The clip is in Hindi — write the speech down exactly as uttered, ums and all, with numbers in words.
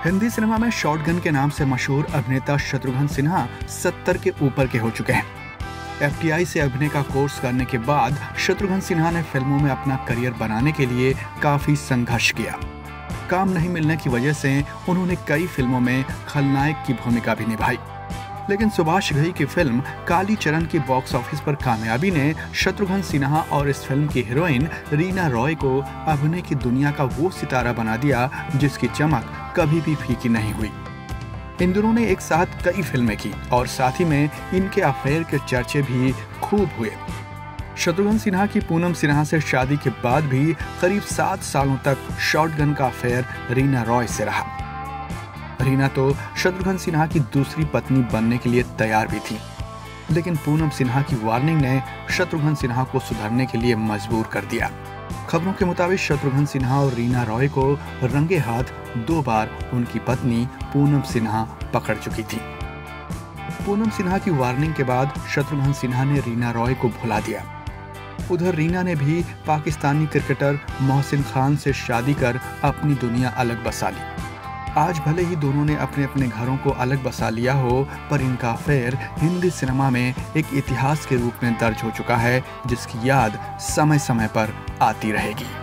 हिंदी सिनेमा में शॉटगन के नाम से मशहूर अभिनेता शत्रुघ्न सिन्हा सत्तर के ऊपर के हो चुके हैं। एफ टी आई से अभिनय का कोर्स करने के बाद शत्रुघ्न सिन्हा ने फिल्मों में अपना करियर बनाने के लिए काफी संघर्ष किया। काम नहीं मिलने की वजह से उन्होंने कई फिल्मों में खलनायक की भूमिका भी निभाई, लेकिन सुभाष घई की फिल्म काली चरण की बॉक्स ऑफिस पर कामयाबी ने शत्रुघ्न सिन्हा और इस फिल्म की हीरोइन रीना रॉय को अभिनय की दुनिया का वो सितारा बना दिया जिसकी चमक कभी भी फीकी नहीं हुई। इन दोनों ने एक साथ कई फिल्में की और साथ ही में इनके अफेयर के चर्चे भी खूब हुए। शत्रुघ्न सिन्हा की पूनम सिन्हा से शादी के बाद भी करीब सात सालों तक शॉटगन का अफेयर रीना रॉय से रहा। रीना तो शत्रुघ्न सिन्हा की दूसरी पत्नी बनने के लिए तैयार भी थी, लेकिन पूनम सिन्हा की वार्निंग ने शत्रुघ्न सिन्हा को सुधरने के लिए मजबूर कर दिया। खबरों के मुताबिक शत्रुघ्न सिन्हा और रीना रॉय को रंगे हाथ दो बार उनकी पत्नी पूनम सिन्हा पकड़ चुकी थी। पूनम सिन्हा की वार्निंग के बाद शत्रुघ्न सिन्हा ने रीना रॉय को भुला दिया। उधर रीना ने भी पाकिस्तानी क्रिकेटर मोहसिन खान से शादी कर अपनी दुनिया अलग बसा ली। आज भले ही दोनों ने अपने अपने घरों को अलग बसा लिया हो, पर इनका अफेयर हिंदी सिनेमा में एक इतिहास के रूप में दर्ज हो चुका है, जिसकी याद समय समय पर आती रहेगी।